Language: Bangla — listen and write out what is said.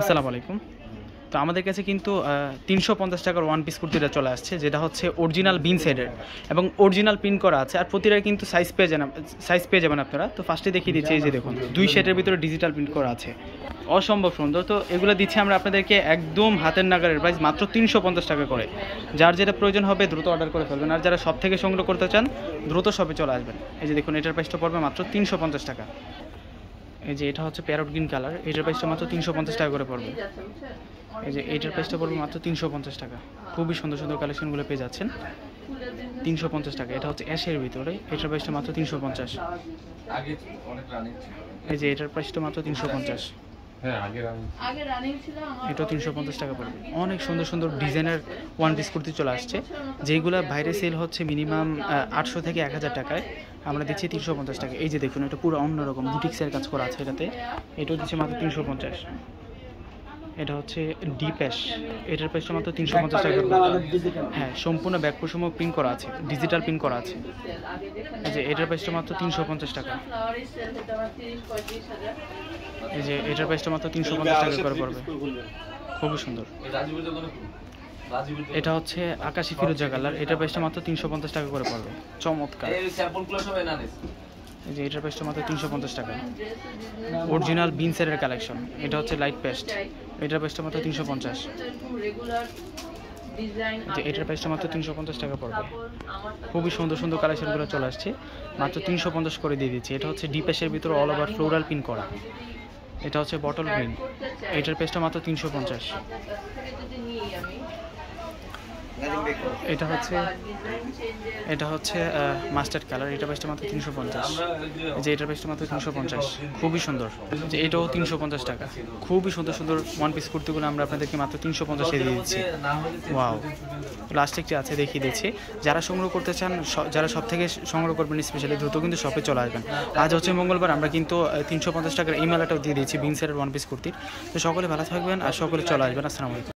আসসালামু আলাইকুম। তো আমাদের কাছে কিন্তু ৩৫০ টাকার ওয়ান পিস কুর্তিটা চলে আসছে, যেটা হচ্ছে অরিজিনাল বিন সেটের এবং অরিজিনাল প্রিন্ট করা আছে। আর প্রতিটার কিন্তু সাইজ পেয়ে যাবেন আপনারা। তো ফার্স্টে দেখিয়ে দিচ্ছি, এই যে দেখুন 2 সেটের ভিতরে ডিজিটাল প্রিন্ট করা আছে, অসম্ভব সুন্দর। তো এগুলো দিচ্ছি আমরা আপনাদেরকে একদম হাতের নাগারের প্রাইস মাত্র ৩৫০ টাকা করে। যার যেটা প্রয়োজন হবে দ্রুত অর্ডার করে ফেলবেন, আর যারা সব থেকে সংগ্রহ করতে চান দ্রুত শপে চলে আসবেন। এই যে দেখুন, এটার প্রাইসটা পড়বে মাত্র ৩৫০ টাকা। এই যে এটা হচ্ছে প্যারট গ্রিন কালার, এটার প্রাইসটা মাত্র ৩৫০ টাকা করে পড়বে। এই যে এইটার প্রাইসটা পড়বে মাত্র ৩৫০ টাকা। খুবই সুন্দর সুন্দর কালেকশনগুলো পেয়ে যাচ্ছেন ৩৫০ টাকা। এটা হচ্ছে অ্যাশের ভিতরে, এটার প্রাইসটা মাত্র ৩৫০। এই যে এটার প্রাইসটা মাত্র ৩৫০। এটা ৩৫০ টাকা পড়বে। অনেক সুন্দর সুন্দর ডিজাইনের ওয়ান পিস কুর্তি চলে আসছে, যেগুলো বাইরে সেল হচ্ছে মিনিমাম ৮০০ থেকে ১০০০ টাকায়, আমরা দিচ্ছি ৩৫০ টাকা। এই যে দেখুন, এটা পুরো অন্যরকম বুটিক্সের কাজ করা আছে এটাতে, এটাও দিচ্ছে মাত্র ৩৫০। এটা হচ্ছে ডিপ অ্যাশ, এটার প্রাইসটা মাত্র ৩৫০ টাকা। হ্যাঁ, সম্পূর্ণ ব্যাক পশম প্রিন্ট করা আছে, ডিজিটাল প্রিন্ট করা আছে। এই যে এটার প্রাইসটা মাত্র ৩৫০ টাকা। এই যে এটার প্রাইসটা মাত্র ৩৫০ টাকা করে পড়বে। খুবই সুন্দর। এটা হচ্ছে আকাশি ফিরোজা কালার, এটার প্রাইসটা মাত্র ৩৫০ টাকা করে পড়বে। চমৎকার। এই যে এটার প্রাইসটা মাত্র ৩৫০ টাকা। অরিজিনাল বিনসের কালেকশন, এটা হচ্ছে লাইট পেস্ট, এটার প্রাইসটা মাত্র ৩৫০। যে এটার প্রাইসটা মাত্র ৩৫০ টাকা পড়বে। খুবই সুন্দর সুন্দর কালেকশনগুলো চলে আসছে, মাত্র ৩৫০ করে দিয়ে দিচ্ছি। এটা হচ্ছে ডিপ অ্যাশের ভিতরে অল ওভার ফ্লোরাল প্রিন্ট করা, এটা হচ্ছে বটল গ্রিন, এটার প্রাইসটা মাত্র ৩৫০। এটা হচ্ছে মাস্টার্ড কালার, এটা প্রাইসটা মাত্র ৩৫০। যে এটার প্রাইসটা মাত্র ৩৫০। খুবই সুন্দর। যে এটাও ৩৫০ টাকা। খুবই সুন্দর সুন্দর ওয়ান পিস কুর্তিগুলো আমরা আপনাদেরকে মাত্র ৩৫০ দিয়ে দিচ্ছি। ওয়াও, লাস্ট একটি আছে, দেখিয়ে দিচ্ছি। যারা সংগ্রহ করতে চান, যারা সব থেকে সংগ্রহ করবেন স্পেশালি দ্রুত কিন্তু শপে চলে আসবেন। আজ হচ্ছে মঙ্গলবার, আমরা কিন্তু ৩৫০ টাকার এই মেলাটাও দিয়ে দিচ্ছি বিনসেটের ওয়ান পিস কুর্তির। তো সকলে ভালো থাকবেন আর সকলে চলে আসবেন। আসসালামু আলাইকুম।